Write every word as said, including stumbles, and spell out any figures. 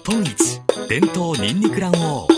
日本一伝統ニンニク卵黄。